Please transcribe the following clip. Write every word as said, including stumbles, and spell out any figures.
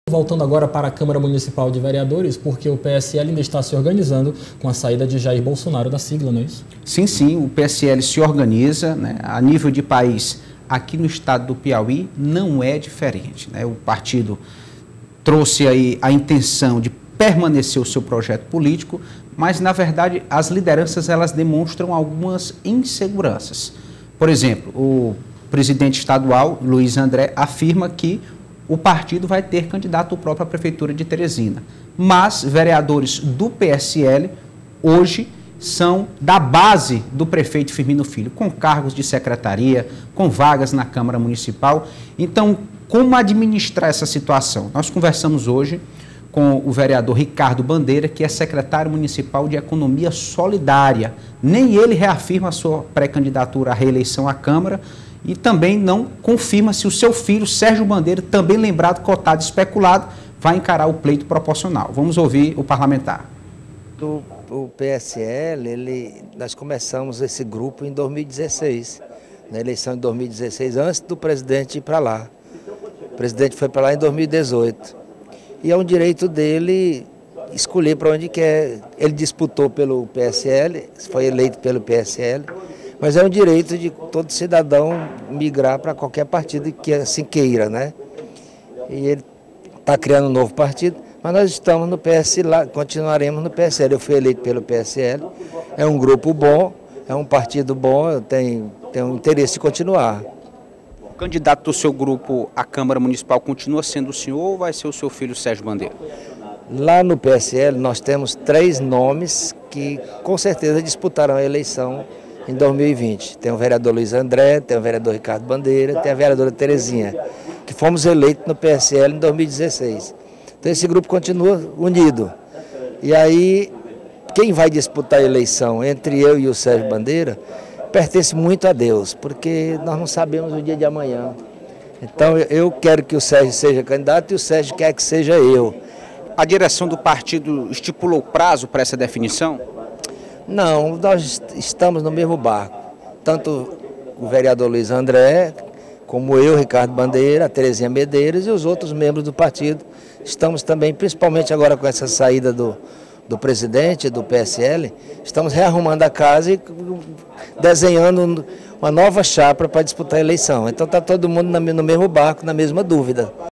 Voltando agora para a Câmara Municipal de Vereadores, porque o P S L ainda está se organizando com a saída de Jair Bolsonaro da sigla, não é isso? Sim, sim, o P S L se organiza, né? A nível de país, aqui no estado do Piauí, não é diferente, né? O partido trouxe aí a intenção de permanecer o seu projeto político, mas, na verdade, as lideranças elas demonstram algumas inseguranças. Por exemplo, o presidente estadual, Luiz André, afirma que o partido vai ter candidato próprio à Prefeitura de Teresina. Mas vereadores do P S L, hoje, são da base do prefeito Firmino Filho, com cargos de secretaria, com vagas na Câmara Municipal. Então, como administrar essa situação? Nós conversamos hoje com o vereador Ricardo Bandeira, que é secretário municipal de Economia Solidária. Nem ele reafirma a sua pré-candidatura à reeleição à Câmara, e também não confirma se o seu filho, Sérgio Bandeira, também lembrado, cotado, especulado, vai encarar o pleito proporcional. Vamos ouvir o parlamentar. Do, o P S L, ele, nós começamos esse grupo em dois mil e dezesseis, na eleição de dois mil e dezesseis, antes do presidente ir para lá. O presidente foi para lá em dois mil e dezoito. E é um direito dele escolher para onde quer. Ele disputou pelo P S L, foi eleito pelo P S L, mas é um direito de todo cidadão migrar para qualquer partido que assim queira, né? E ele está criando um novo partido, mas nós estamos no P S L, continuaremos no P S L. Eu fui eleito pelo P S L, é um grupo bom, é um partido bom, eu tenho, tenho interesse de continuar. O candidato do seu grupo à Câmara Municipal continua sendo o senhor ou vai ser o seu filho Sérgio Bandeira? Lá no P S L nós temos três nomes que com certeza disputarão a eleição em dois mil e vinte. Tem o vereador Luiz André, tem o vereador Ricardo Bandeira, tem a vereadora Terezinha, que fomos eleitos no P S L em dois mil e dezesseis. Então esse grupo continua unido. E aí, quem vai disputar a eleição entre eu e o Sérgio Bandeira pertence muito a Deus, porque nós não sabemos o dia de amanhã. Então eu quero que o Sérgio seja candidato e o Sérgio quer que seja eu. A direção do partido estipulou prazo para essa definição? Não, nós estamos no mesmo barco. Tanto o vereador Luiz André, como eu, Ricardo Bandeira, a Terezinha Medeiros e os outros membros do partido. Estamos também, principalmente agora com essa saída do, do presidente do P S L, estamos rearrumando a casa e desenhando uma nova chapa para disputar a eleição. Então está todo mundo no mesmo barco, na mesma dúvida.